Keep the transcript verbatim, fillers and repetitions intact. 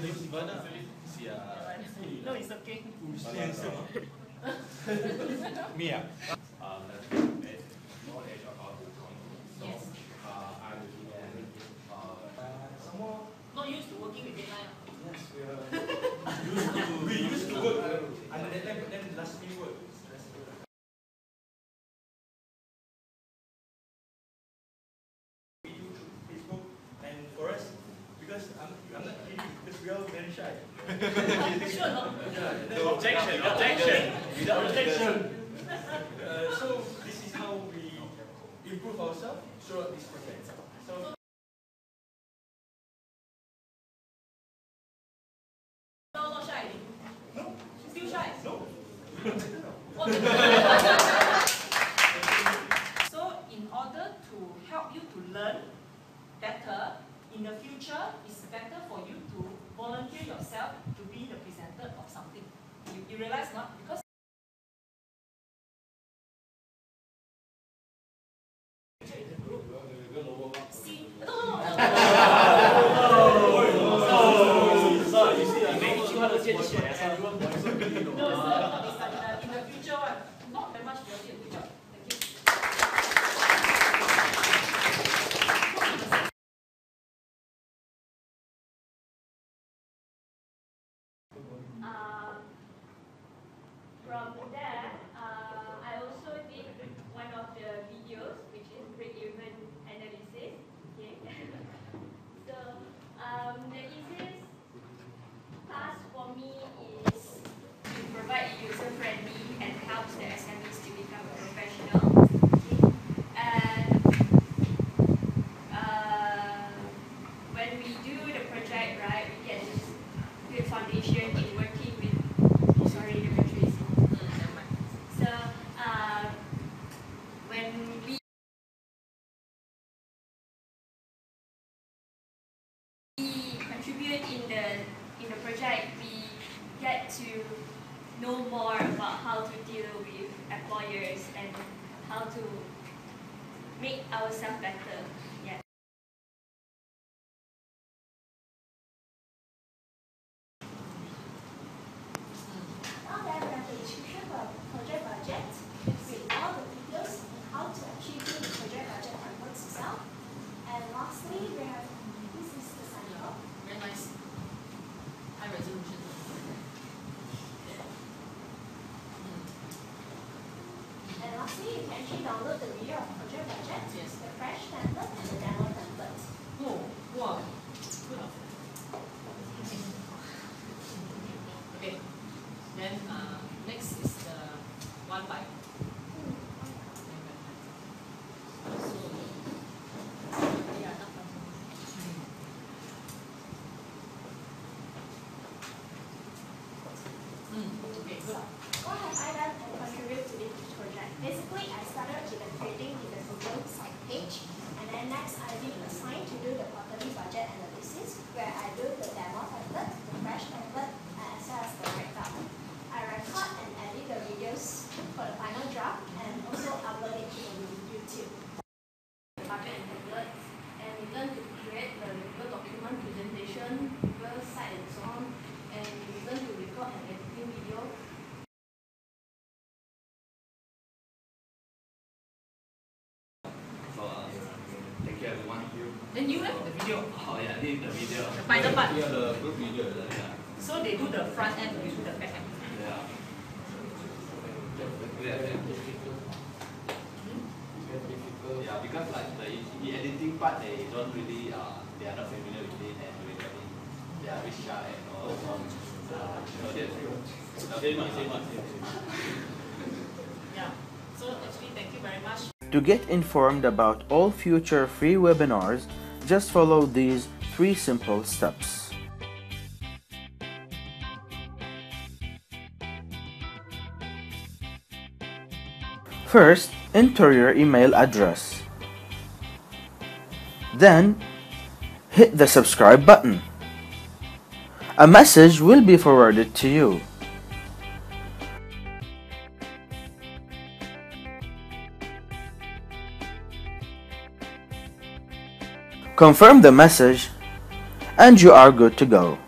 No, it's okay. Mia. Yes. Not used to working with deadline. Yes, we are used to. We used to work under deadline, but then last minute work. We do through Facebook, and for us, because I'm, I'm not kidding, because we are very shy. Sure, no? Yeah, No objection, objection. Without objection. Uh, so this is how we improve ourselves throughout this project. So. No, not shy. No. Still shy? No. So, in order to help you to learn better, in the future, it's better for you to volunteer yourself to be the presenter of something. You, you realize not? Because see, no, no, no. No, it's not, it's like uh, in the future one, not that much volunteer. Good job. Thank you. Um, from there, uh, I also did one of the videos, which is break-even analysis. Okay. So um, the easiest task for me is to provide user-friendly and helps the S M Es to become professional. Okay. And uh, when we do the project, right, we get this good foundation in working with. Sorry, the battery is. So uh, when we contribute in the in the project, we get to know more about how to deal with employers and how to make ourselves better. Yeah. Now that we have the description for project budget with all the details on how to achieve the project budget and works itself. And lastly, we have this is the sample. Very nice. High resolution. And lastly, you can actually download the video of project budget, Yes. the fresh template, and the demo template. Oh, wow. Good. Okay. Then uh, next is the one by. So, yeah, not bad. Mm, okay, So, good. what have I done to contribute to this project? Basically, I started with the creating the Google site page, and then next I did assign to do the quarterly budget analysis, where I do the demo template, the fresh template, and as well as the write-up. I record and edit the videos for the final draft, and also upload it to YouTube. Budget and templates, and we learn to create the Google document presentation, Google site and so on, and we learn to record and editing video. So, uh, thank you everyone. Then you have the video. Oh yeah, this is the video. The final part. Yeah, the group video. Yeah. So they do the front end, you do the back end. Yeah. Yeah. Yeah, because like the, the editing part, they don't really, uh, they are not familiar with it, and really, they are very shy and all. Um, uh, so that's same one, same one, same Yeah. So actually, thank you very much. To get informed about all future free webinars, just follow these three simple steps. First, enter your email address. Then, hit the subscribe button. A message will be forwarded to you. Confirm the message, and you are good to go.